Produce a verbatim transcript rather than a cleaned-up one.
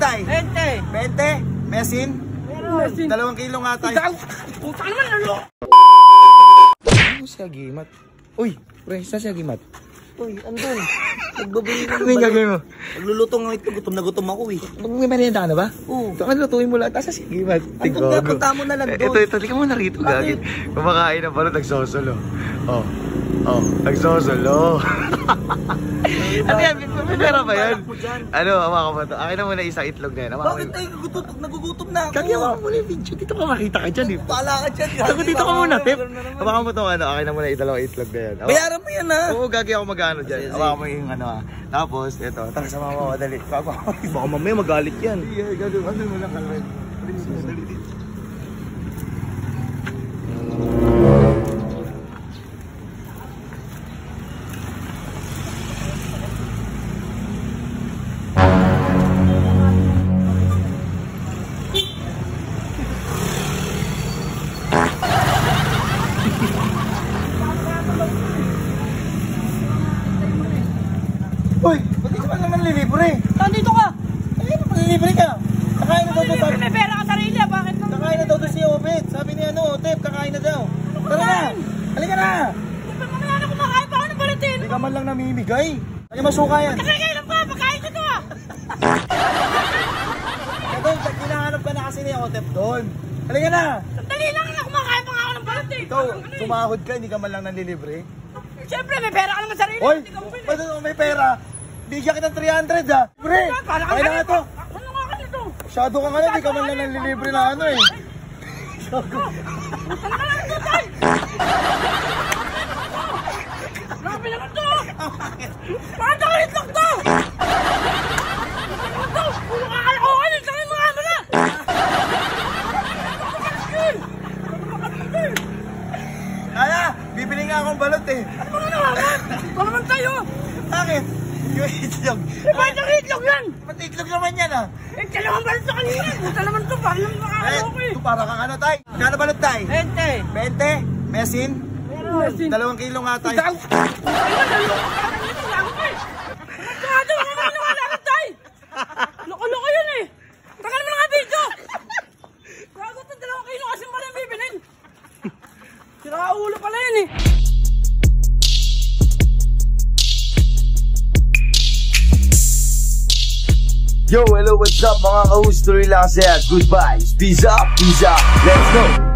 tay? Bente. Bente? Mesin? Mesin. Dalawang kilo nga tay. Puta naman, lalo. Ano si Agimat? Uy, pre, saan si Agimat? Uy, andun. Nagbabili ng Ano yung gagawin mo? Nagluluto ng ito. Gutom na gutom ako eh. May merienda ka na ba? Oo. Saan ka lutuin mo lahat? Asa si Agimat? Andun nga, punta mo na lang doon. Ito, ito, tingnan mo na rito. Gagawin. Kumakain na pala, nagsosolo. Oh. Oh, nagsosolo. Ano yan? May pera ba yan? Ano, hawa ka ba ito? Akin na muna isang itlog na yan. Bakit tayo nagugutom, nagugutom na ako? Kagawa mo muna yung video. Dito ka makita ka dyan eh. Bahala ka dyan. Ako dito ka muna, Tip. Hawakan mo itong ano. Akin na muna yung dalawang itlog na yan. Bayaran mo yan ha. Oo, gagi ako mag-ano dyan. Hawakan mo yung ano ha. Tapos, ito. Tara sa mama, madali. Baka mamaya magalit yan. Sige, gagawin. Ano mo lang kalawin. Dali dito. Uy, ba't di ka pa naman lilibre? Nandito ka. Ay, malilibre ka. Kakain na daw doon. Libre, may pera ka sarili. Bakit naman? Kakain na daw doon si Obet. Sabi ni ano, Tep, kakain na daw. Tara na. Halika na. Di ba mamaya na kumakain pa ako ng balatin? Hindi ka man lang namimigay. Kaya masuka yan. Nakakailan pa, pagkain ko to ah. Ito, hinahanap ka na kasi ni Otep doon. Halika na. Sandali lang na kumakain pa nga ako ng balatin. Ikaw, sumahod ka, hindi ka man lang nanlilibre. Siyempre, may pera ka naman sarili. Hoy, Hindi ka bumili. ba't may pera? Bigyan kita ng three hundred ha. Libre. Kaya na nga to. Ano nga ka nito? Masyado ka nga na, hindi ka man lang nanlilibre na ano eh. Puta na lang ito, tay! Grabe naman to! Bakit ako itlog to? Ano to? Puro kakalakohan eh! Saan yung mga ano na? Kaya, bibili nga akong balot eh. Ano mga naman? Ito naman tayo! Bakit? Yung itlog. Bakit ang itlog yan? Ba't itlog naman yan ah? Eh, dalawang balot sa kanina! Puta naman to! Parang yung Eh, makakaloko eh! ito para kang ano tay? Kano balot tay? Bente! Bente? Mesin? Mesin! Dalawang kilo nga tay. Puta! Puta naman! Naloko ka na dito! Lako ka eh! Nagkakado! Ano naman yung alalat tay? Loko-loko yun eh! Taka naman nga video! Gago ito! Dalawang kilo kasi pala yung bibilin! Sira-ulo pala yun eh! Yo, hello, what's up mga ka-host? Tuloy lang saya. Goodbye. Peace up, peace up. Let's go.